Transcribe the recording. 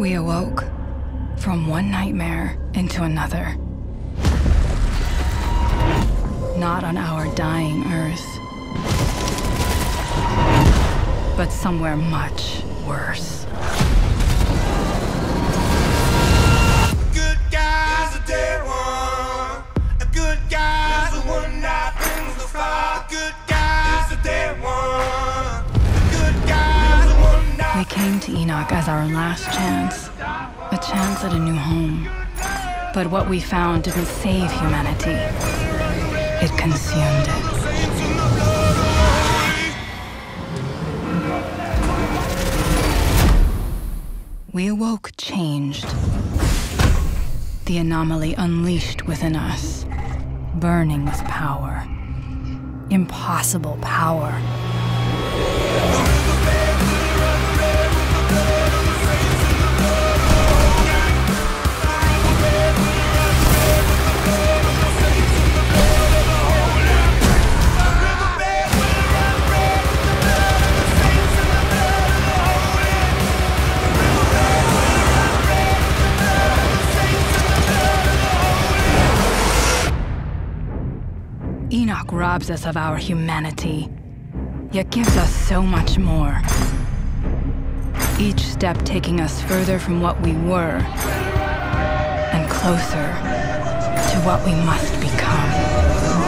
We awoke from one nightmare into another. Not on our dying Earth, but somewhere much worse. Good guy's a dead one. A good guy's the one that brings the fire. Good guy's a dead one. A good guy's the one that... We came to Enoch as our last chance, a chance at a new home. But what we found didn't save humanity. It consumed it. We awoke changed. The anomaly unleashed within us, burning with power. Impossible power. Enoch robs us of our humanity, yet gives us so much more. Each step taking us further from what we were, and closer to what we must become.